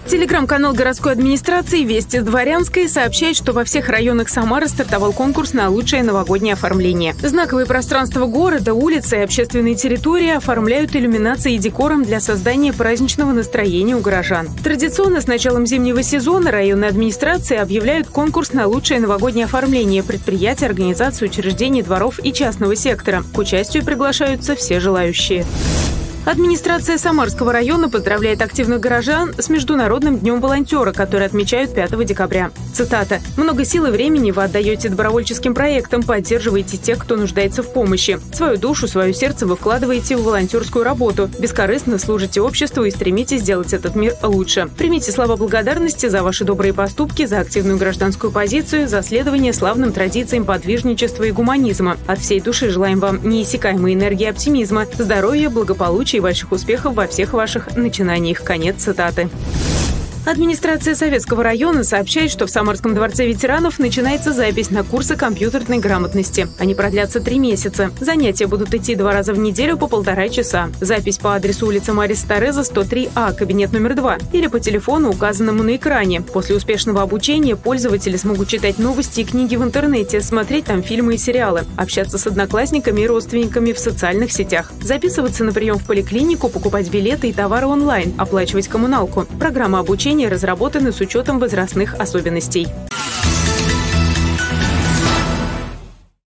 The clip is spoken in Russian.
Телеграм-канал городской администрации «Вести с Дворянской» сообщает, что во всех районах Самары стартовал конкурс на лучшее новогоднее оформление. Знаковые пространства города, улицы и общественные территории оформляют иллюминацией и декором для создания праздничного настроения у горожан. Традиционно с началом зимнего сезона районные администрации объявляют конкурс на лучшее новогоднее оформление предприятий, организаций, учреждений, дворов и частного сектора. К участию приглашаются все желающие. Администрация Самарского района поздравляет активных горожан с Международным днем волонтера, который отмечают 5 декабря. Цитата. «Много сил и времени вы отдаете добровольческим проектам, поддерживаете тех, кто нуждается в помощи. Свою душу, свое сердце вы вкладываете в волонтерскую работу. Бескорыстно служите обществу и стремитесь сделать этот мир лучше. Примите слова благодарности за ваши добрые поступки, за активную гражданскую позицию, за следование славным традициям подвижничества и гуманизма. От всей души желаем вам неиссякаемой энергии и оптимизма, здоровья, благополучия и больших успехов во всех ваших начинаниях». Конец цитаты. Администрация Советского района сообщает, что в Самарском дворце ветеранов начинается запись на курсы компьютерной грамотности. Они продлятся 3 месяца. Занятия будут идти 2 раза в неделю по 1,5 часа. Запись по адресу улица Мариса Тереза, 103А, кабинет номер 2, или по телефону, указанному на экране. После успешного обучения пользователи смогут читать новости и книги в интернете, смотреть там фильмы и сериалы, общаться с одноклассниками и родственниками в социальных сетях, записываться на прием в поликлинику, покупать билеты и товары онлайн, оплачивать коммуналку. Программа обучения разработаны с учетом возрастных особенностей.